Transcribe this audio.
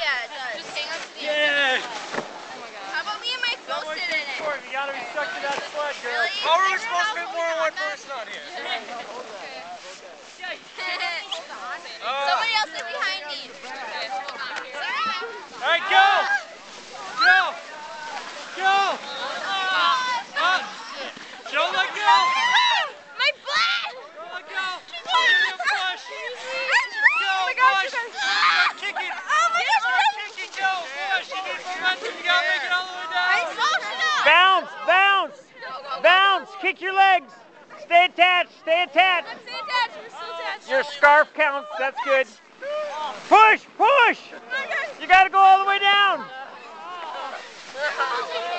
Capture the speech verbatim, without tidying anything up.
yeah, it does. Just hang on to the Yeah. end. Oh my god. How about me and my phone sit in it? You gotta be stuck to that sled, girl. Really? How are we supposed to fit more than one person on here? Somebody else sit behind me. All right, go. Go. Go. Uh, don't let go. My butt! Don't let go. Give me a push. Go, Oh my gosh, push. you guys. Start kicking. Oh my gosh, you Start guys. kicking. Go. Push. You need momentum. You gotta make it all the way down. Bounce, bounce, bounce. Kick your legs. Stay attached. Stay attached. Stay attached. We're still attached. Your scarf counts. That's good. Push, push. You gotta go all the way down.